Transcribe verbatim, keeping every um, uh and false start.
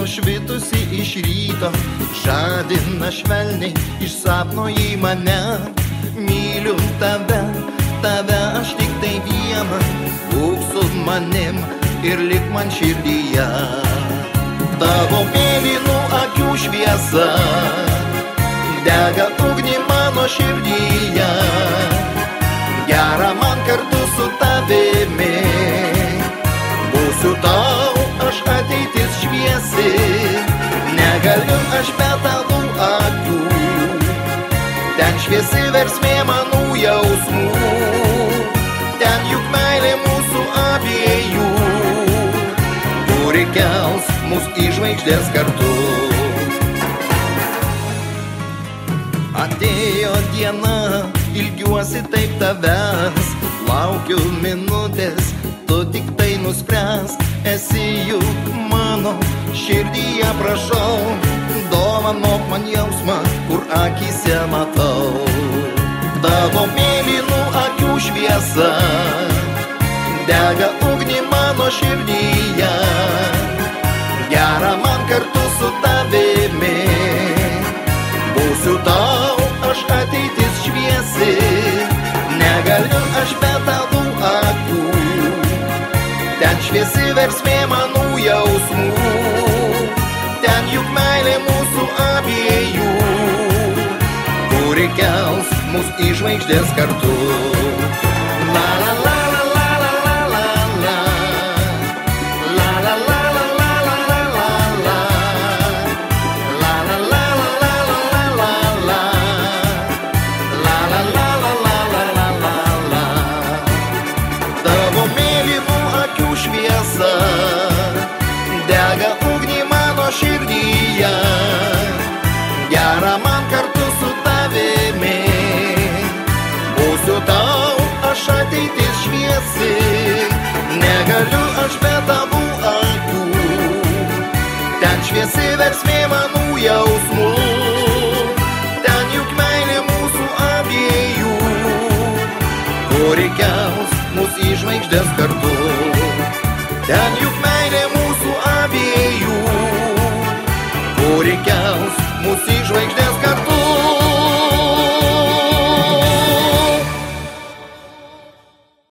nušvitusi iš ryto, žadina švelniai iš sapno į mane. Myliu tave, tave aš tik tai vieną, būk su manim ir lik man širdyje. Tavo mėlynų akių šviesa dega ugnį mano širdyje. Gera man kartu su tavimi, būsiu tau aš ateitis šviesi. Negaliu aš be tavo akių, ten šviesi versmė manų jausmų. Ten juk meilė mūsų abiejų, kuri kels mus į žvaigždės kartu. Atėjo diena, ilgiuosi taip tavęs, laukiu minutės, tu tik tai nuspręsk. Esi juk mano širdyje, prašau, dovanok man jausmą, kur akyse matau. Tavo mėlynų akių šviesa dega ugnį mano širdyje. Gera man kartu su tavimi, būsiu tau aš ateitis šviesi. Negaliu aš be tavo akių, ten šviesi versmė manų jausmų. Ten juk meilė mūsų abiejų, kuri kels mus į žvaigždės kartu. La la la la la la la la la, la la la la la la la la, la la la la la la la la, la la la la la la la la. Tavo mėlynų akių šviesa dega ugnį mano širdyje. Gera man kartu su tavimi, būsiu tau aš ateitis šviesi. Negaliu aš be tavo akių, ten šviesi versmė manų jausmų. Ten juk meilė mūsų abiejų, kuri kels mus į žvaigždės kartu. Ten juk meilė mūsų